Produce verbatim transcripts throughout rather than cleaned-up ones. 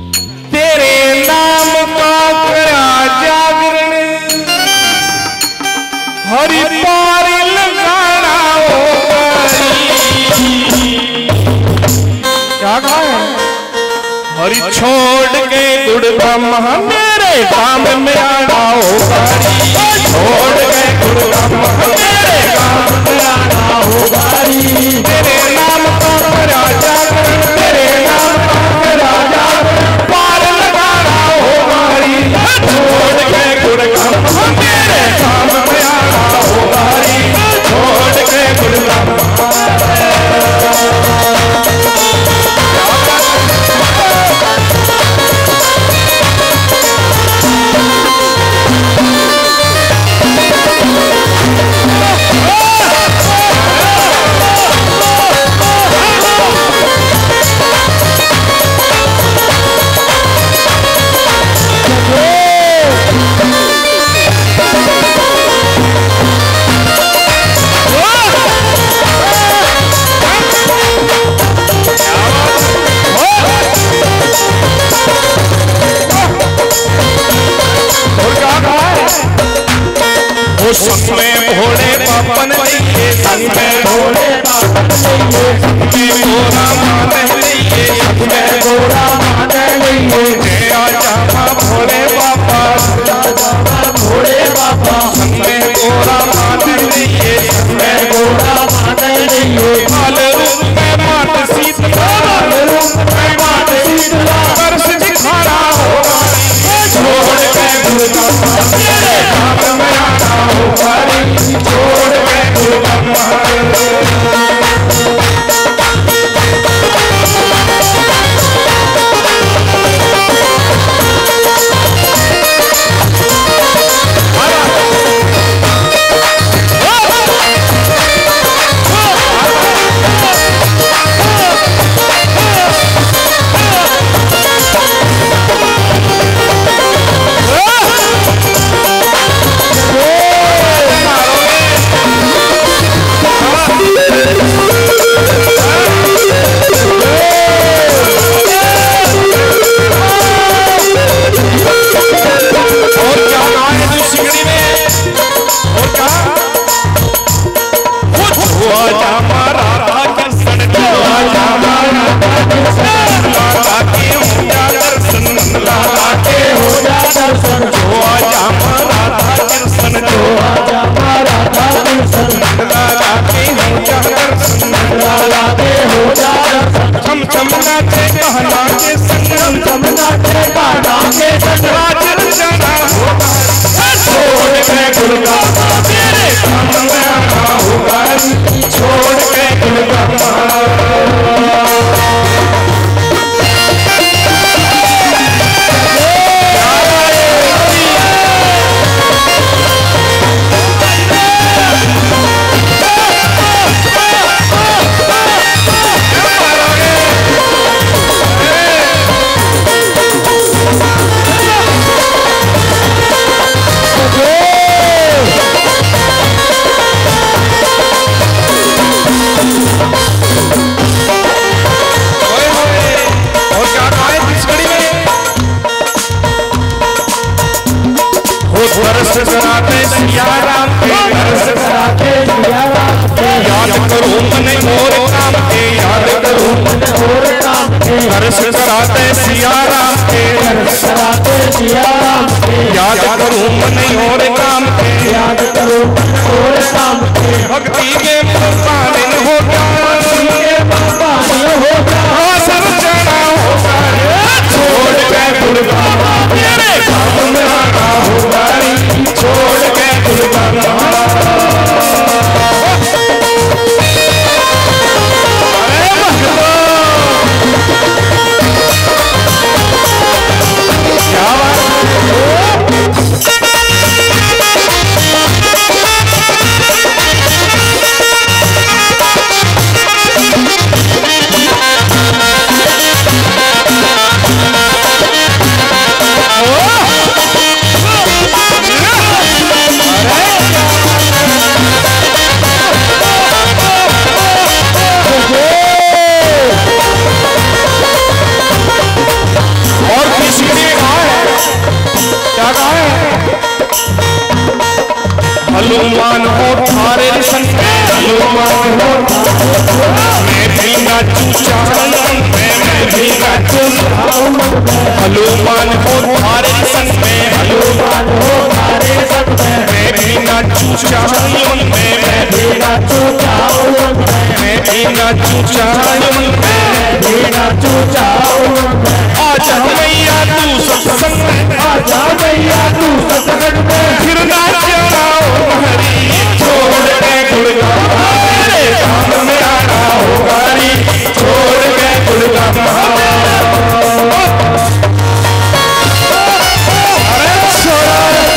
तेरे नाम का करा जागरण हरि पारी लगाना क्या कहा है? हरि छोड़ के गुड़ ब्रह्मा मेरे काम में आना होगा। छोड़ के गुड़ ब्रह्मा मेरे काम में आना होगा। तेरे नाम का करा जागरण तेरे नाम का करा जागरण पार लगाना होगा। छोड़ के गुड़ ब्रह्मा मेरे काम में आना होगा। छोड़ के गुड़ ब्रह्मा संग में भोले बापन लिए संग में भोले बापन लिए संग में गोरा मान लिए संग में गोरा मान लिए जय आजा भोले बापा भोले बापा संग में गोरा मान लिए संग में गोरा मान लिए काल रूप में मात शीतला काल रूप में मात शीतला वर्ष दिखाना होगा। छोड़ के गुरु तेरे काम में आना होगा। छोड़ के गुरु मैं भी नाचूं चारण में, मैं भी नाचूं हनुमान हो थारे संग में, हनुमान हो थारे संग में, मैं भी नाचूं चारण में, मैं भी नाचूं चारण में, मैं भी नाचूं चारण में, मैं भी नाचूं चारण में। आजा मैया तू सत्संग में, आजा मैया तू सत्संग में, फिर नाचना हरी छोड़ के गुणगान मेरे धाम में आना हो हरी छोड़ के गुणगान। अरे छोड़ा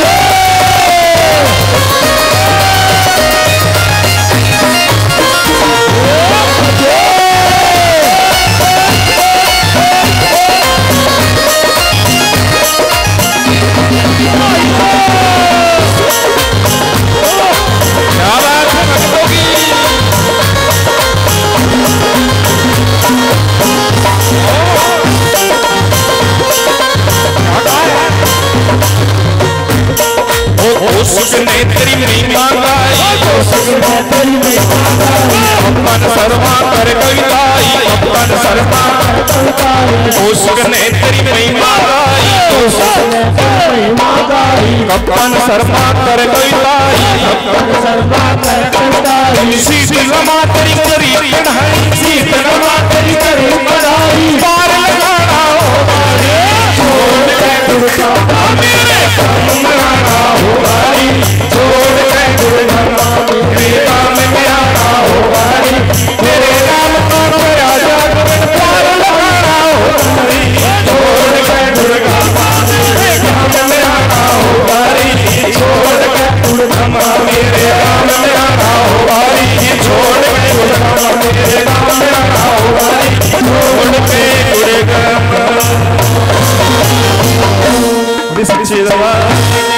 उसने तेरी महिमा गाई, उसने तेरी महिमा गाई, अपन सर्वा कर कविताई, अपन सर्वा कर कविताई, उसने तेरी महिमा गाई, उसने तेरी महिमा गाई, अपन सर्वा कर कविताई, अपन सर्वा कर कविताई, शीतला तेरी करी पढ़ाई, शीतला तेरी करी पढ़ाई, पार लगाना हो हरी छोड़ के गुणगान मेरे धाम में आना हो हरी छोड़ के गुणगान मेरे धाम में आना हो हरी तेरे नाम पर आजा पार लगाना हो हरी छोड़ के गुणगान मेरे धाम में आना हो हरी छोड़ के गुणगान मेरे धाम में आना हो हरी छोड़ के गुणगान मेरे धाम में आना हो हरी छोड़ के गुणगान।